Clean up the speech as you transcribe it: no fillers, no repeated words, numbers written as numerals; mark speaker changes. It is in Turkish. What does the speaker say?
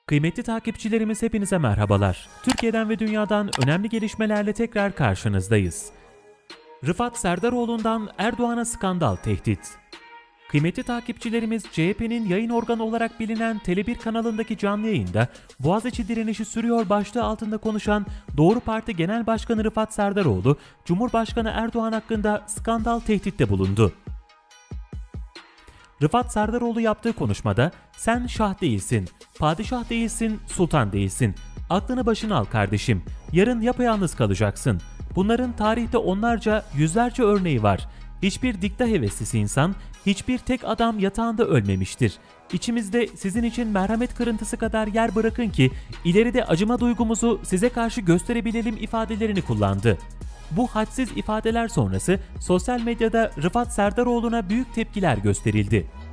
Speaker 1: Kıymetli takipçilerimiz hepinize merhabalar. Türkiye'den ve dünyadan önemli gelişmelerle tekrar karşınızdayız. Rıfat Serdaroğlu'ndan Erdoğan'a skandal tehdit. Kıymetli takipçilerimiz CHP'nin yayın organı olarak bilinen Tele1 kanalındaki canlı yayında Boğaziçi direnişi sürüyor başlığı altında konuşan Doğru Parti Genel Başkanı Rıfat Serdaroğlu, Cumhurbaşkanı Erdoğan hakkında skandal tehditte bulundu. Rıfat Serdaroğlu yaptığı konuşmada "Sen şah değilsin, padişah değilsin, sultan değilsin. Aklını başına al kardeşim. Yarın yapayalnız kalacaksın. Bunların tarihte onlarca, yüzlerce örneği var. Hiçbir dikta heveslisi insan, hiçbir tek adam yatağında ölmemiştir. İçimizde sizin için merhamet kırıntısı kadar yer bırakın ki ileride acıma duygumuzu size karşı gösterebilelim" ifadelerini kullandı. Bu hadsiz ifadeler sonrası sosyal medyada Rıfat Serdaroğlu'na büyük tepkiler gösterildi.